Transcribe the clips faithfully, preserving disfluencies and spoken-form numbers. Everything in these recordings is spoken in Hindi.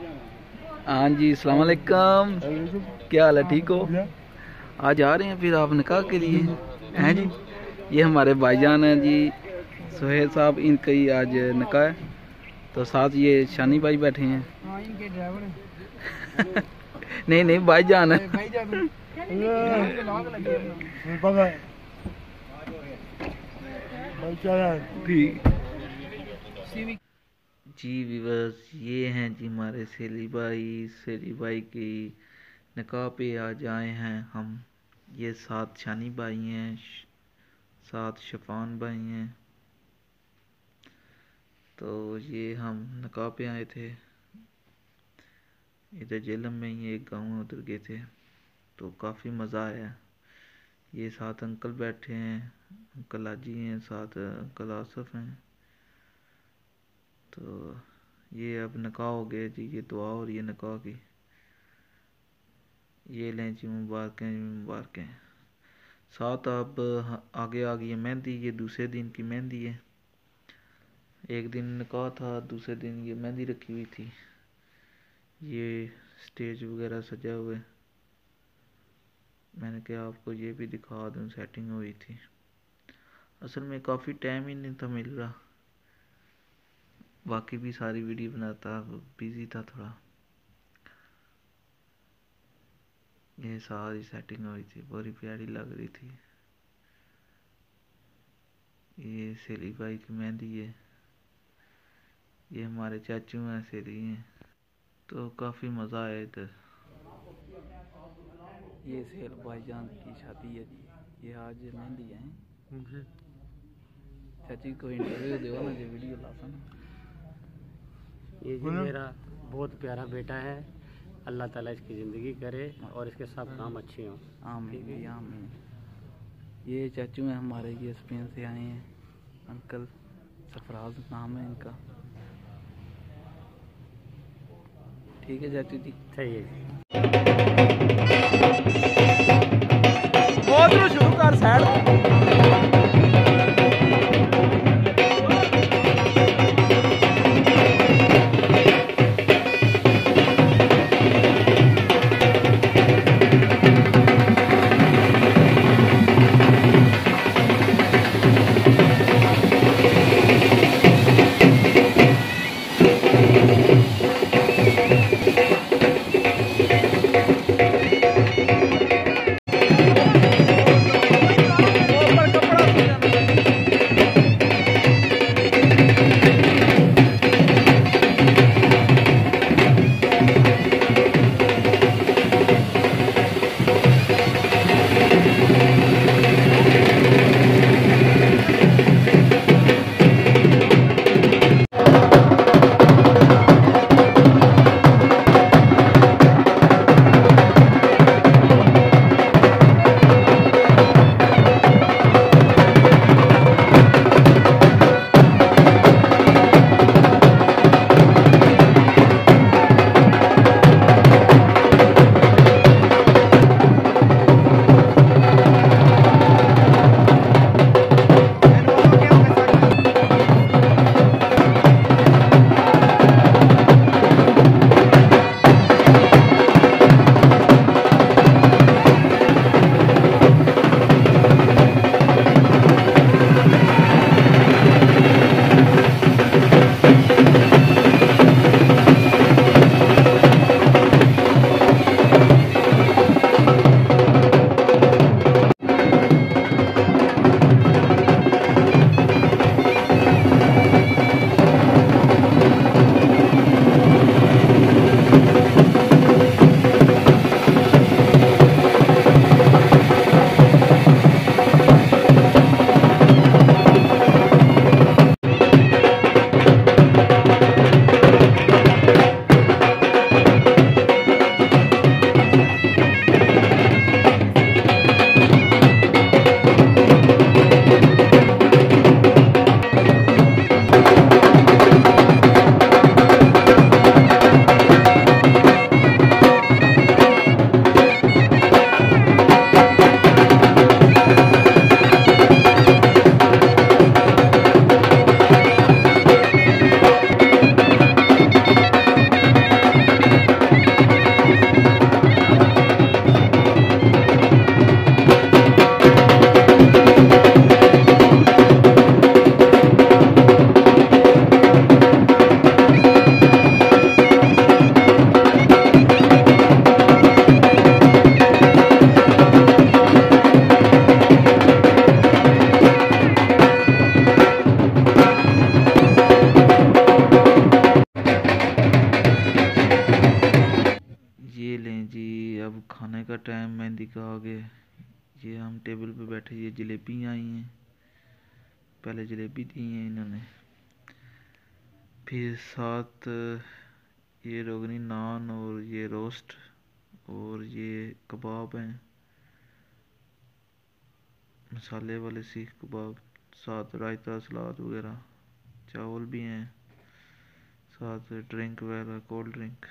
हाँ जी, अस्सलाम वालेकुम। क्या हाल है, ठीक हो? आज आ रहे हैं फिर आप निकाह के लिए हैं जी? ये हमारे भाईजान हैं जी, सुहेल साहब, इनका ही आज निकाह है। तो साथ ये शानी भाई बैठे हैं। हाँ, इनके ड्राइवर हैं। नहीं नहीं भाईजान है। ठीक जी व्यूअर्स, ये हैं जी हमारे सेली भाई। सेली भाई की निकाह पे आज आए हैं हम। ये सात शानी भाई हैं, सात शफान भाई हैं। तो ये हम निकाह पे आए थे, इधर जेलम में ही एक गाँव है, उधर गए थे। तो काफ़ी मज़ा आया। ये साथ अंकल बैठे हैं, अंकल आजी हैं, साथ अंकल आसफ हैं। तो ये अब निकाह हो गया जी, ये दुआ और ये निकाह की। ये लें जी मुबारकें मुबारकें। साथ अब आगे आ गई है मेहंदी। ये दूसरे दिन की मेहंदी है। एक दिन निकाह था, दूसरे दिन ये मेहंदी रखी हुई थी। ये स्टेज वगैरह सजा हुए, मैंने कहा आपको ये भी दिखा दूँ, सेटिंग हुई थी। असल में काफ़ी टाइम ही नहीं था मिल रहा, बाकी भी सारी वीडियो बनाता, बिजी था थोड़ा। ये सारी सेटिंग हुई थी, बड़ी प्यारी लग रही थी। ये सेली भाई की मेहंदी है। ये हमारे चाचू हैं, सेली हैं। तो काफ़ी मज़ा आया इधर। ये सेल भाईजान की शादी है जी। ये आज मेहंदी है। चाची को इंटरव्यू दो ना, जो वीडियो लाता ना। ये जी मेरा बहुत प्यारा बेटा है, अल्लाह ताला इसकी ज़िंदगी करे और इसके सब काम अच्छे हों। आमीन आमीन। ये चाचू हैं हमारे, ये स्पेन से आए हैं, अंकल सफराज नाम है इनका। ठीक है चाचू जी, सही है जी। बहुत शुरू कर साइड। खाने का टाइम मेहंदी का आ गया। ये हम टेबल पे बैठे, ये जलेबी आई हैं, पहले जलेबी दी हैं इन्होंने, फिर साथ ये रोगनी नान और ये रोस्ट और ये कबाब हैं, मसाले वाले सीख कबाब, साथ रायता सलाद वगैरह, चावल भी हैं, साथ ड्रिंक वगैरह कोल्ड ड्रिंक।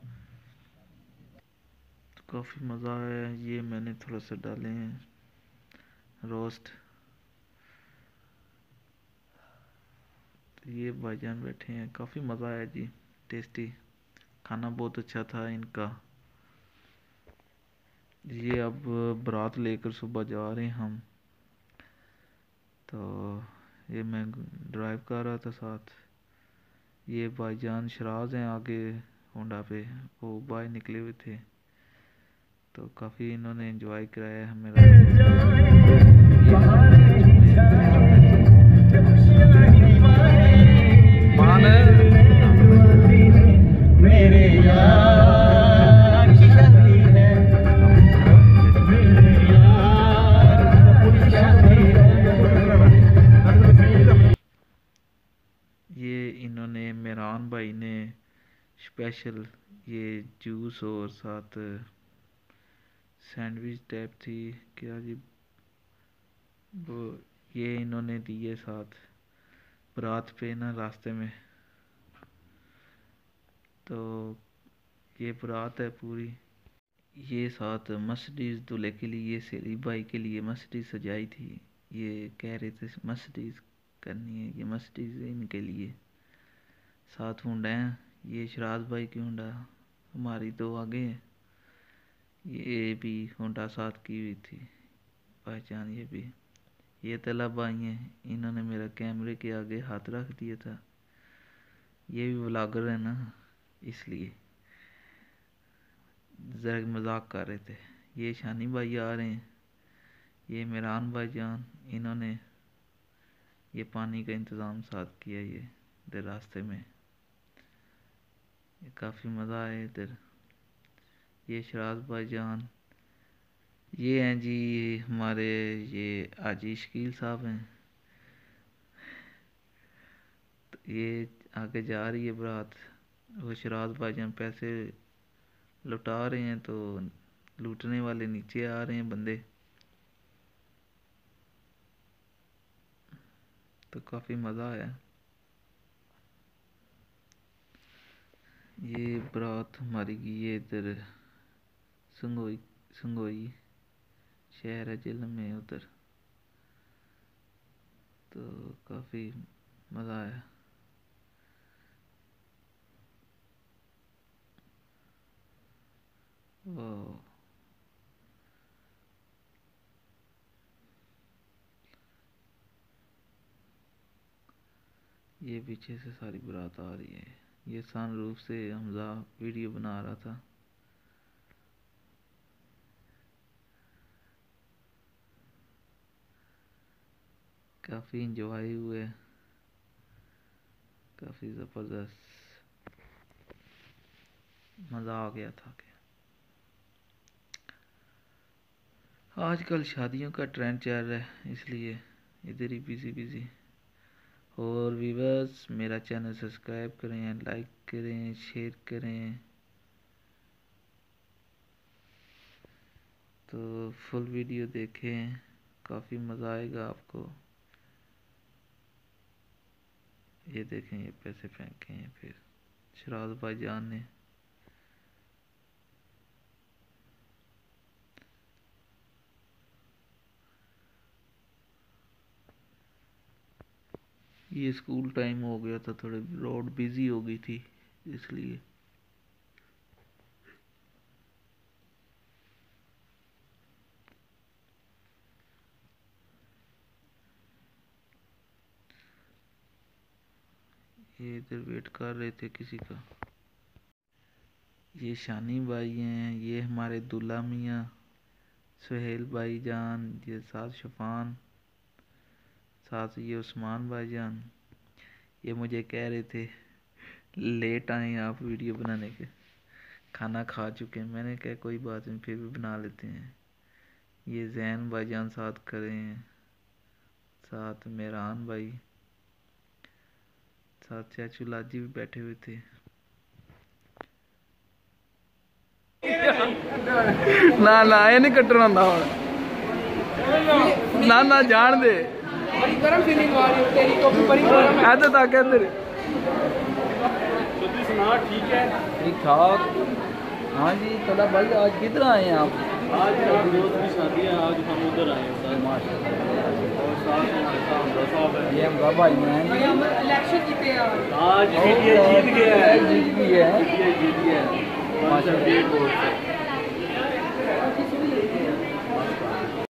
तो काफ़ी मज़ा आया। ये मैंने थोड़ा सा डाले हैं रोस्ट। तो ये भाईजान बैठे हैं, काफ़ी मज़ा आया जी, टेस्टी खाना बहुत अच्छा था इनका। ये अब बारात लेकर सुबह जा रहे हैं हम। तो ये मैं ड्राइव कर रहा था साथ, ये भाईजान शराज हैं आगे होंडा पे, वो बाहर निकले हुए थे। तो काफ़ी इन्होंने एंजॉय कराया हमें मेरे ये इन्होंने मेहरान भाई ने स्पेशल ये जूस और साथ सैंडविच टाइप थी क्या जी, वो ये इन्होंने दिए साथ बारात पे ना रास्ते में। तो ये बारात है पूरी, ये साथ मर्सिडीज़ दूल्हे के लिए, सेरी भाई के लिए मर्सिडीज़ सजाई थी। ये कह रहे थे मर्सिडीज़ करनी है, ये मर्सिडीज़ इनके लिए। साथ होंडा है, ये शराज भाई की होंडा, हमारी दो आगे है, ये भी होंडा साथ की हुई थी पहचान। ये भी ये तलब भाई हैं, इन्होंने मेरा कैमरे के आगे हाथ रख दिया था। ये भी व्लॉगर है ना, इसलिए जरा मजाक कर रहे थे। ये शानी भाई आ रहे हैं, ये मेहरान भाई जान, इन्होंने ये पानी का इंतज़ाम साथ किया ये इधर रास्ते में। काफ़ी मज़ा आया इधर। ये शराज भाई जान, ये हैं जी हमारे ये आजी शकील साहब हैं। तो ये आगे जा रही है बारात, वो शराज भाई जान पैसे लुटा रहे हैं, तो लूटने वाले नीचे आ रहे हैं बंदे। तो काफ़ी मज़ा आया। ये बारात हमारी की ये इधर संगोई संगोई शहर है जिले में उधर। तो काफ़ी मज़ा आया। वाह, ये पीछे से सारी बारात आ रही है। ये सनरूफ से हमजा वीडियो बना रहा था। काफ़ी इंजॉय हुए, काफ़ी ज़बरदस्त मज़ा आ गया था। क्या आजकल शादियों का ट्रेंड चल रहा है, इसलिए इधर ही बिजी बिजी। और व्यूअर्स मेरा चैनल सब्सक्राइब करें, लाइक करें, शेयर करें। तो फुल वीडियो देखें, काफ़ी मज़ा आएगा आपको। ये देखें, ये पैसे फेंके हैं फिर शराज भाई जान ने। ये स्कूल टाइम हो गया था, थोड़े रोड बिजी हो गई थी इसलिए। ये इधर वेट कर रहे थे किसी का। ये शानी भाई हैं, ये हमारे दूल्हा मियाँ सुहेल भाई जान, ये साथ शफान, साथ ये उस्मान भाई जान। ये मुझे कह रहे थे लेट आए आप वीडियो बनाने के, खाना खा चुके हैं। मैंने कहा कोई बात नहीं, फिर भी बना लेते हैं। ये जैन भाईजान साथ खड़े हैं, साथ मेहरान भाई, साथ चाचू लाजी भी बैठे हुए थे। ना ना ये नहीं कट्टना होंदा हुण, ना ना जान दे ऐसे तक इधर ठीक है, ठीक ठाक। हाँ जी तला भाई, आज किधर आए हैं आप? आज मेरे दोस्त की शादी है, आज हम उधर आए हैं सर। माशाल्लाह। और साथ में हमारे साथ हमजा साहब है। ये हमजा भाई हैं जी। हम इलेक्शन जीते हैं आज, जीत गया है, जीत गया है, जीत गया है, जीत गया है माशाल्लाह।